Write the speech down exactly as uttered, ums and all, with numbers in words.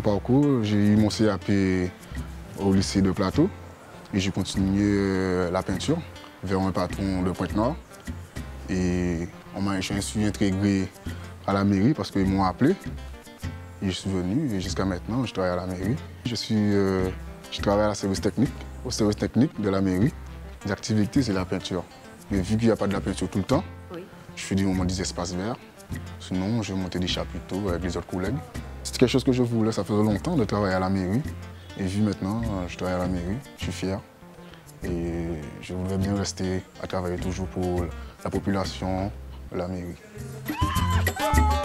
parcours, j'ai eu mon C A P au lycée de Plateau et j'ai continué la peinture vers un patron de Pointe-Noire. Et on m'a, je suis intégré à la mairie parce qu'ils m'ont appelé. Et je suis venu et jusqu'à maintenant, je travaille à la mairie. Je, suis, euh, je travaille à la service technique, au service technique de la mairie. Les activités, c'est la peinture. Mais vu qu'il n'y a pas de la peinture tout le temps, oui. Je fais du moment des espaces verts. Sinon, je vais monter des chapiteaux avec les autres collègues. C'est quelque chose que je voulais, ça faisait longtemps de travailler à la mairie. Et vu maintenant, je travaille à la mairie, je suis fier. Et je voudrais bien rester à travailler toujours pour la population de la mairie.